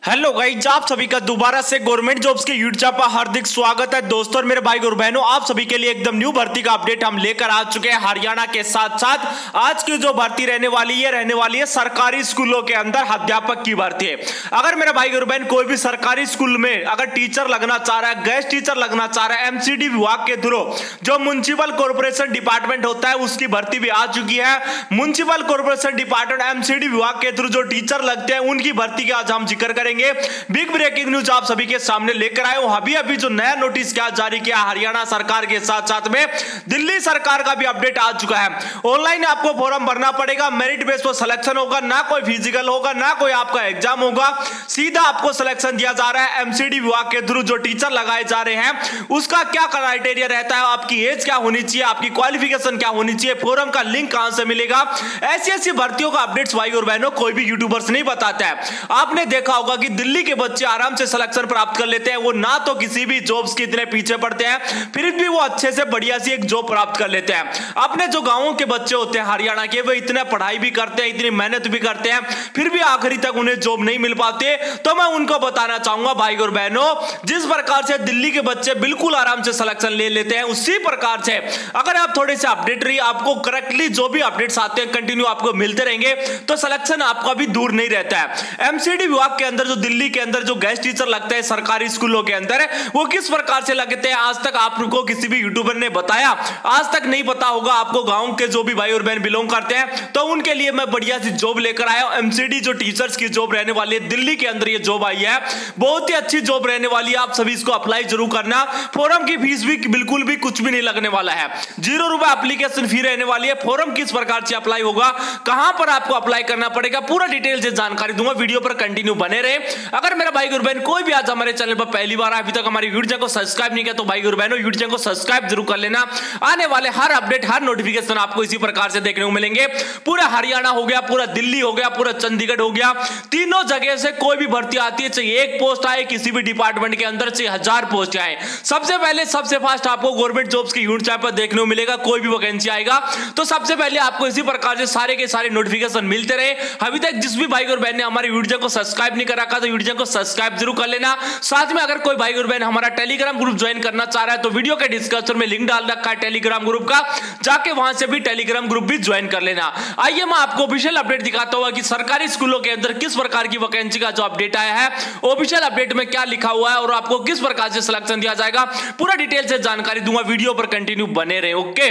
Hello guys, आप सभी का दोबारा से गवर्नमेंट जॉब्स के यूट्यूब पर हार्दिक स्वागत है। दोस्तों और मेरे भाई और बहनों, आप सभी के लिए एकदम न्यू भर्ती का अपडेट हम लेकर आ चुके हैं। हरियाणा के साथ साथ आज की जो भर्ती रहने वाली है सरकारी स्कूलों के अंदर अध्यापक की भर्ती है। अगर मेरे भाई और बहन कोई भी सरकारी स्कूल में अगर टीचर लगना चाह रहा है, गेस्ट टीचर लगना चाह रहा है, एमसीडी विभाग के थ्रू जो म्युनिसिपल कॉर्पोरेशन डिपार्टमेंट होता है उसकी भर्ती भी आ चुकी है। म्युनिसिपल कॉर्पोरेशन डिपार्टमेंट एमसीडी विभाग के थ्रू जो टीचर लगते हैं उनकी भर्ती का आज हम जिक्र करेंगे। बिग ब्रेकिंग न्यूज आप सभी के सामने लेकर आए हूं। अभी जो नया नोटिस क्या जारी किया हरियाणा सरकार के साथ साथ में दिल्ली सरकार का भी अपडेट आ चुका है। ऑनलाइन आपको फॉर्म भरना पड़ेगा, मेरिट बेस पर सिलेक्शन होगा, ना कोई फिजिकल होगा, ना कोई आपका एग्जाम होगा, सीधा आपको सिलेक्शन दिया जा रहा है। एमसीडी विभाग के थ्रू जो टीचर लगाए जा रहे हैं उसका क्या क्राइटेरिया रहता है, आपकी एज क्या होनी चाहिए, आपकी क्वालिफिकेशन क्या होनी चाहिए, फॉर्म का लिंक कहां से मिलेगा, ऐसी भर्तियों का अपडेट्स भाई और बहनों कोई भी यूट्यूबर्स नहीं बताता है। आपने देखा होगा कि दिल्ली के बच्चे आराम से सिलेक्शन प्राप्त कर लेते हैं, वो ना तो किसी भी जॉब्स के इतने पीछे पड़ते हैं, फिर भी वो अच्छे से बढ़िया सी एक जॉब प्राप्त कर लेते हैं। अपने जो गांवों के बच्चे होते हैं हरियाणा के, वो इतने पढ़ाई भी करते हैं, इतनी मेहनत भी करते हैं, फिर भी आखिरी तक उन्हें जॉब नहीं मिल पाते। तो मैं उनको बताना चाहूंगा भाई और बहनों, जिस प्रकार से दिल्ली के बच्चे बिल्कुल आराम से सिलेक्शन ले लेते हैं, उसी प्रकार से अगर आप थोड़े से अपडेट रही, आपको करेक्टली जो भी अपडेट्स आते हैं कंटिन्यू आपको मिलते रहेंगे, तो सिलेक्शन आपका भी दूर नहीं रहता है। एमसीडी विभाग के अंदर जो दिल्ली के अंदर जो गेस्ट टीचर लगते हैं सरकारी स्कूलों के अंदर, वो किस प्रकार से लगते हैं आज तक आपको किसी भी यूट्यूबर ने बताया आज तक नहीं पता होगा। आपको गांव के जो भी भाई और बहन बिलोंग करते हैं तो उनके लिए मैं बढ़िया सी जॉब लेकर आया हूं। एमसीडी जो टीचर्स की जॉब रहने वाली है दिल्ली के अंदर, ये जॉब आई है, बहुत ही अच्छी जॉब रहने वाली है। आप सभी इसको अप्लाई जरूर करना। फॉर्म की फीस भी बिल्कुल भी कुछ भी नहीं लगने वाला है, 0 रुपए एप्लीकेशन फी रहने वाली है। फॉर्म किस प्रकार से अप्लाई होगा, कहां पर आपको अप्लाई करना पड़ेगा, पूरा डिटेल से जानकारी दूंगा। वीडियो पर कंटिन्यू बने रहे। अगर मेरा भाई और बहन कोई भी आज हमारे चैनल पर पहली बार अभी तक हमारी वीडियो को सब्सक्राइब नहीं किया तो भाई और बहनों वीडियो को सब्सक्राइब जरूर कर लेना। आने वाले हर अपडेट, हर नोटिफिकेशन आपको इसी प्रकार से देखने को मिलेंगे। पूरा हरियाणा हो गया, पूरा दिल्ली हो गया, पूरा चंडीगढ़ हो गया, तीनों जगह से कोई भी भर्ती आती है, चाहे एक पोस्ट आए किसी भी डिपार्टमेंट के अंदर, चाहे 1000 पोस्ट आए, सबसे पहले सबसे फास्ट आपको गवर्नमेंट जॉब्स की यूट्यूब चैनल पर देखने को मिलेगा। कोई भी वैकेंसी आएगा तो सबसे पहले आपको इसी प्रकार से सारे के सारे नोटिफिकेशन मिलते रहे। अभी तक जिस भी भाई और बहन ने हमारी वीडियो को सब्सक्राइब नहीं कर रखा तो वीडियो को सब्सक्राइब जरूर कर लेना। साथ में अगर कोई भाई और बहन हमारा टेलीग्राम ग्रुप ज्वाइन करना चाह रहा है तो वीडियो के डिस्क्रिप्शन में लिंक डाल रखा है टेलीग्राम ग्रुप का, जाके वहां से भी टेलीग्राम ग्रुप भी ज्वाइन कर लेना। आइए मैं आपको ऑफिशियल अपडेट दिखाता हूं कि सरकारी स्कूलों के अंदर किस प्रकार की वैकेंसी का जो अपडेट आया है, ऑफिशियल अपडेट में क्या लिखा हुआ है और आपको किस प्रकार से सिलेक्शन दिया जाएगा, पूरा डिटेल से जानकारी दूंगा। वीडियो पर कंटिन्यू बने रहे। ओके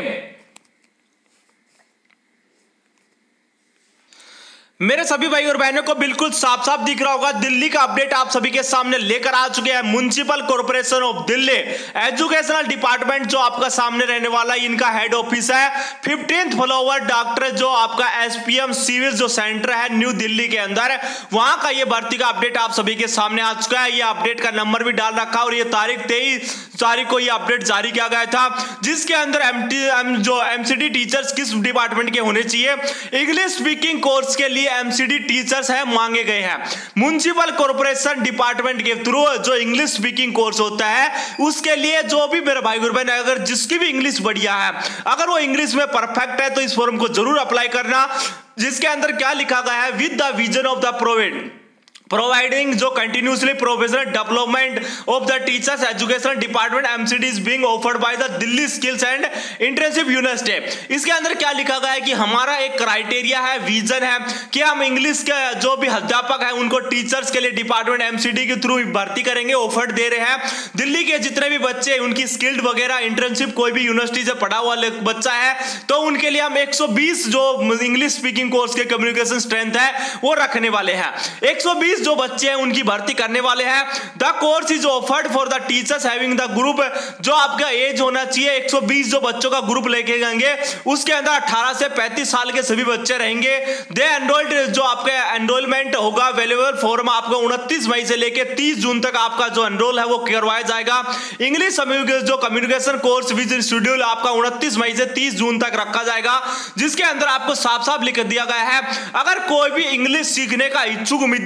मेरे सभी भाई और बहनों को बिल्कुल साफ साफ दिख रहा होगा, दिल्ली का अपडेट आप सभी के सामने लेकर आ चुके हैं। Municipal corporation of Delhi educational department जो आपका सामने रहने वाला है, इनका हेड ऑफिस है 15th फ्लोर डॉक्टर जो आपका एसपीएम सिविल जो सेंटर है न्यू दिल्ली के अंदर, वहां का ये भर्ती का अपडेट आप सभी के सामने आ चुका है। ये अपडेट का नंबर भी डाल रखा और ये तारीख 23 तारीख को ये अपडेट जारी किया गया था, जिसके अंदर जो एमसीडी टीचर्स किस डिपार्टमेंट के होने चाहिए, इंग्लिश स्पीकिंग कोर्स के लिए एमसीडी टीचर्स है मांगे गए हैं। म्युनिसिपल कॉर्पोरेशन डिपार्टमेंट के थ्रू जो इंग्लिश स्पीकिंग कोर्स होता है उसके लिए जो भी मेरे भाई और बहन अगर जिसकी भी इंग्लिश बढ़िया है, अगर वो इंग्लिश में परफेक्ट है तो इस फॉर्म को जरूर अप्लाई करना। जिसके अंदर क्या लिखा गया है, with the vision of the providing जो continuously professional development of the teachers education department MCD is being offered by the Delhi Skills and Internship University। इसके अंदर क्या लिखा गया है कि हमारा एक क्राइटेरिया है, विजन है कि हम इंग्लिश के जो भी अध्यापक है उनको टीचर्स के लिए डिपार्टमेंट एमसीडी के थ्रू भर्ती करेंगे, ऑफर दे रहे हैं। दिल्ली के जितने भी बच्चे उनकी स्किल्ड वगैरह इंटर्नशिप कोई भी यूनिवर्सिटी से पढ़ा हुआ बच्चा है तो उनके लिए हम 120 जो इंग्लिश स्पीकिंग कोर्स के कम्युनिकेशन स्ट्रेंथ है वो रखने वाले हैं। 120 जो बच्चे हैं उनकी भर्ती करने वाले हैं। The course is offered for the teachers having the group, जो आपका एज होना चाहिए 120 जो बच्चों का ग्रुप लेके जाएंगे उसके अंदर 18 से 35 साल के सभी बच्चे रहेंगे। दे एनरोल्ड जो आपका एनरोलमेंट होगा अवेलेबल फॉर्म आपको 29 मई से लेकर 30 जून तक आपका जो एनरोल है वो करवाया जाएगा। इंग्लिश जो कम्युनिकेशन कोर्स विद शेड्यूल आपका 29 मई से 30 जून तक रखा जाएगा, जिसके अंदर आपको साफ साफ लिख दिया गया है अगर कोई भी इंग्लिश सीखने का इच्छुक उम्मीदवार है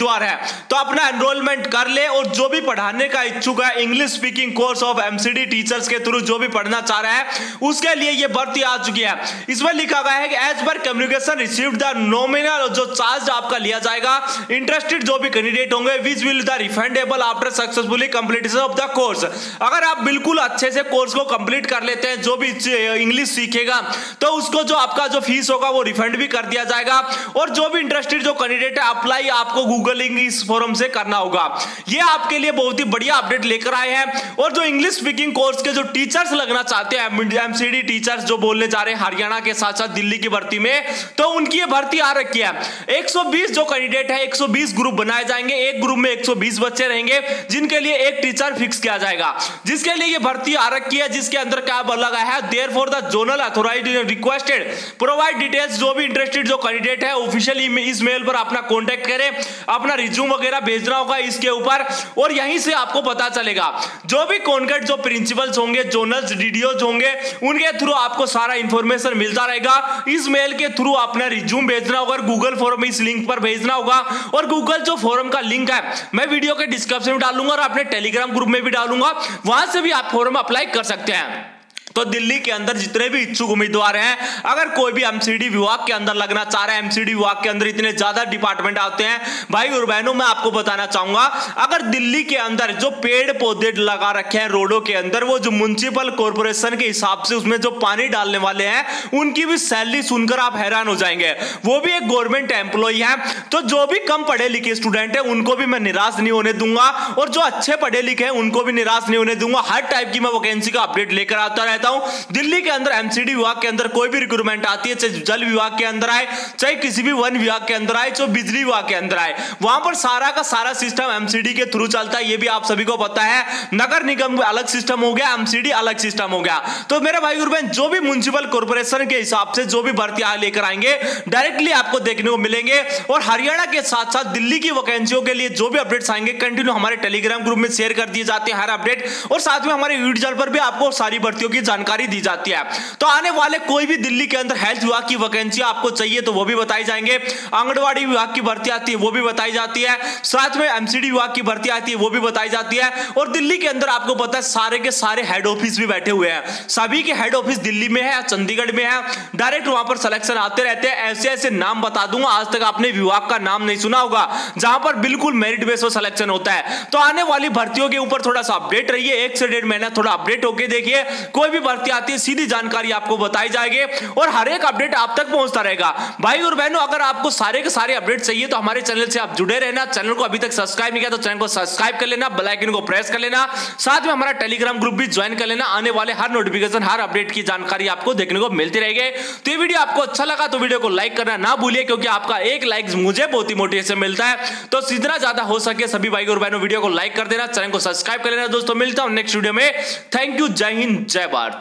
तो अपना एनरोलमेंट कर ले। और जो भी पढ़ाने का इच्छुक है English speaking course of MCD teachers के थ्रू जो भी पढ़ना चाह रहा है उसके लिए ये भर्ती आ चुकी है। इसमें लिखा गया है कि एज पर कम्युनिकेशन रिसीव्ड द नॉमिनल जो चार्ज आपका लिया जाएगा इंटरेस्टेड जो भी कैंडिडेट होंगे which will the refundable after successfully completion of the course. अगर आप बिल्कुल अच्छे से कोर्स को कंप्लीट कर लेते हैं, जो भी इंग्लिश सीखेगा तो उसको जो आपका जो फीस होगा वो रिफंड भी कर दिया जाएगा। और जो भी इंटरेस्टेड जो कैंडिडेट है अप्लाई आपको गूगल इंग्लिश फोरम से करना होगा। ये आपके लिए बहुत ही बढ़िया अपडेट लेकर आए हैं। और जो इंग्लिश स्पीकिंग कोर्स के जो टीचर्स लगना चाहते हैं एमसीडी टीचर्स जो बोलने जा रहे हैं हरियाणा के साथ साथ दिल्ली की भर्ती में, तो उनकी ये भर्ती आ रखी है। 120 जो कैंडिडेट है 120 ग्रुप बनाए जाएंगे, एक ग्रुप में 120 बच्चे रहेंगे जिनके लिए एक टीचर फिक्स किया जाएगा, जिसके लिए ये भर्ती आ रखी है। जिसके अंदर क्या बोला गया है, therefore the zonal authority requested provide details. जो भी इंटरेस्टेड जो कैंडिडेट है ऑफिशियली इस मेल पर अपना कांटेक्ट करें, अपना रिज्यूम वगैरह भेजना होगा इसके ऊपर। और यहीं से आपको पता चलेगा जो भी कॉन्केट जो प्रिंसिपल्स होंगे, जोनल्स डीडीओज होंगे, उनके थ्रू आपको सारा इंफॉर्मेशन मिलता रहेगा। इस मेल के थ्रू अपना रिज्यूम भेजना होगा, गूगल फॉर्म इस लिंक पर भेजना होगा। और गूगल जो फॉर्म का लिंक है मैं वीडियो के डिस्क्रिप्शन में डालूंगा और अपने टेलीग्राम ग्रुप में भी डालूंगा, वहां से भी आप फॉर्म अप्लाई कर सकते हैं। तो दिल्ली के अंदर जितने भी इच्छुक उम्मीदवार हैं, अगर कोई भी एमसीडी विभाग के अंदर लगना चाह रहा है, एमसीडी विभाग के अंदर इतने ज्यादा डिपार्टमेंट आते हैं भाई और बहनों, मैं आपको बताना चाहूंगा अगर दिल्ली के अंदर जो पेड़ पौधे लगा रखे हैं रोडों के अंदर, वो जो म्युनिसिपल कॉर्पोरेशन के हिसाब से उसमें जो पानी डालने वाले हैं उनकी भी सैलरी सुनकर आप हैरान हो जाएंगे। वो भी एक गवर्नमेंट एम्प्लॉय है। तो जो भी कम पढ़े लिखे स्टूडेंट है उनको भी मैं निराश नहीं होने दूंगा, और जो अच्छे पढ़े लिखे हैं उनको भी निराश नहीं होने दूंगा। हर टाइप की मैं वैकेंसी का अपडेट लेकर आता रहता हूं। दिल्ली के अंदर एमसीडी विभाग के अंदर कोई भी रिक्रूटमेंट आती है, चाहे जल विभाग के अंदर आए, चाहे किसी भी वन विभाग के अंदर आए, चाहे बिजली विभाग के अंदर आए, वहां पर सारा का सारा सिस्टम एमसीडी के थ्रू चलता है। ये भी आप सभी को पता है। नगर निगम अलग सिस्टम हो गया, एमसीडी अलग सिस्टम हो गया। तो मेरे भाई और बहन, जो भी म्युनिसिपल कॉर्पोरेशन के हिसाब से जो भी भर्ती लेकर आएंगे डायरेक्टली आपको देखने को मिलेंगे। और हरियाणा के साथ साथ दिल्ली की वैकेंसियों के लिए जो भी अपडेट्स आएंगे कंटिन्यू हमारे टेलीग्राम ग्रुप में शेयर कर दिए जाते हैं हर अपडेट, और साथ में हमारे यूट्यूब चैनल पर भी आपको सारी भर्तियों की जानकारी दी जाती है। तो आने वाले कोई भी दिल्ली के अंदर हेल्थ विभाग की वैकेंसी आपको चाहिए तो वो भी बताई जाएंगे, आंगनवाड़ी विभाग की भर्ती आती है वो भी बताई जाती है, साथ में एमसीडी विभाग की भर्ती आती है वो भी बताई जाती है। और दिल्ली के अंदर आपको पता है सारे के सारे हेड ऑफिस भी बैठे हुए हैं। सभी के हेड ऑफिस दिल्ली में है, चंडीगढ़ में है। डायरेक्ट वहां पर सिलेक्शन आते रहते हैं। ऐसे ऐसे नाम बता दूंगा, आज तक आपने विभाग का नाम नहीं सुना होगा जहां पर बिल्कुल मेरिट बेस पर सिलेक्शन होता है। तो आने वाली भर्तियों के ऊपर थोड़ा सा अपडेट रहिए, 1 से 1.5 महीना थोड़ा अपडेट होके देखिए। कोई भी भर्ती आती है सीधी जानकारी आपको बताई जाएगी और हर एक अपडेट आप तक पहुंचता रहेगा। भाई और बहनों, अगर आपको सारे के सारे अपडेट चाहिए तो हमारे चैनल से आप जुड़े रहना। चैनल को अभी तक सब्सक्राइब नहीं किया तो चैनल को सब्सक्राइब कर लेना, बेल आइकन को प्रेस कर लेना, साथ में हमारा टेलीग्राम ग्रुप भी ज्वाइन कर लेना। आने वाले हर नोटिफिकेशन, हर अपडेट की जानकारी आपको देखने को मिलती रहेगी। तो ये वीडियो आपको अच्छा लगा तो वीडियो को लाइक करना ना भूलिए, क्योंकि आपका एक लाइक मुझे बहुत ही मोटिवेशन मिलता है। तो जितना ज्यादा हो सके सभी भाई और बहनों वीडियो को लाइक कर देना, चैनल को सब्सक्राइब कर लेना। दोस्तों मिलता हूं नेक्स्ट वीडियो में। थैंक यू, जय हिंद, जय भारत।